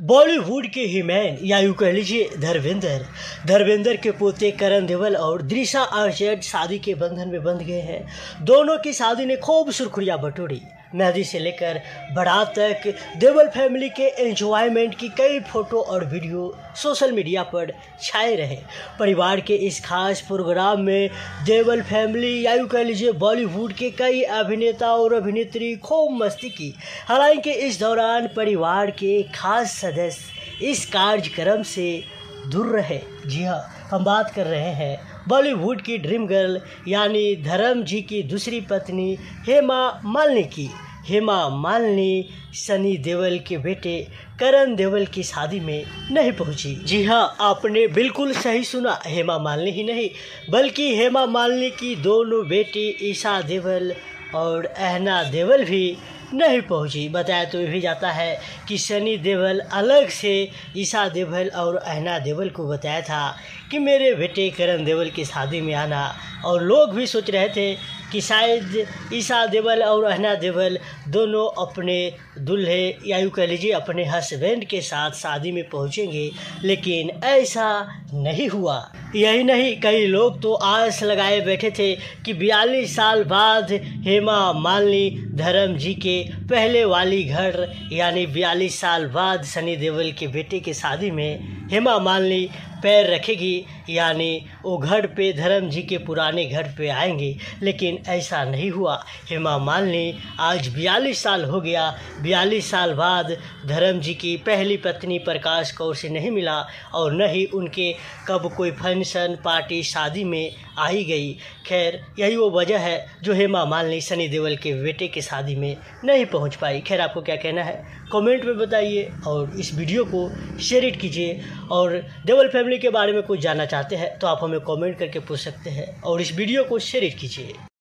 बॉलीवुड के हीमैन या यूँ कह लीजिए धर्मेंद्र के पोते करण देओल और दिशा आर्चर शादी के बंधन में बंध गए हैं। दोनों की शादी ने खूब सुर्खियां बटोरी। मेहंदी से लेकर बारात तक देओल फैमिली के एंजॉयमेंट की कई फोटो और वीडियो सोशल मीडिया पर छाए रहे। परिवार के इस खास प्रोग्राम में देओल फैमिली या यूँ कह लीजिए बॉलीवुड के कई अभिनेता और अभिनेत्री खूब मस्ती की। हालांकि इस दौरान परिवार के खास सदस्य इस कार्यक्रम से दूर रहे। जी हाँ, हम बात कर रहे हैं बॉलीवुड की ड्रीम गर्ल यानी धर्म जी की दूसरी पत्नी हेमा मालिनी की। हेमा मालिनी सनी देओल के बेटे करण देओल की शादी में नहीं पहुंची। जी हाँ, आपने बिल्कुल सही सुना। हेमा मालिनी ही नहीं बल्कि हेमा मालिनी की दोनों बेटी ईशा देओल और अहना देओल भी नहीं पहुंची। बताया तो भी जाता है कि सनी देओल अलग से ईशा देओल और अहना देओल को बताया था कि मेरे बेटे करण देओल की शादी में आना, और लोग भी सोच रहे थे कि शायद ईशा देओल और अहना देओल दोनों अपने दूल्हे या यूँ कह लीजिए अपने हस्बैंड के साथ शादी में पहुंचेंगे, लेकिन ऐसा नहीं हुआ। यही नहीं, कई लोग तो आस लगाए बैठे थे कि 42 साल बाद हेमा मालिनी धर्म जी के पहले वाली घर यानी 42 साल बाद सनी देओल के बेटे की शादी में हेमा मालिनी पैर रखेगी, यानी वो घर पे धर्म जी के पुराने घर पे आएंगे, लेकिन ऐसा नहीं हुआ। हेमा मालिनी आज 42 साल हो गया। 42 साल बाद धर्म जी की पहली पत्नी प्रकाश कौर से नहीं मिला और न ही उनके कब कोई फंक्शन पार्टी शादी में आई गई। खैर, यही वो वजह है जो हेमा मालिनी सनी देओल के बेटे की शादी में नहीं पहुंच पाई। खैर, आपको क्या कहना है कमेंट में बताइए और इस वीडियो को शेयर कीजिए। और देओल फैमिली के बारे में कुछ जानना चाहते हैं तो आप हमें कमेंट करके पूछ सकते हैं और इस वीडियो को शेयर कीजिए।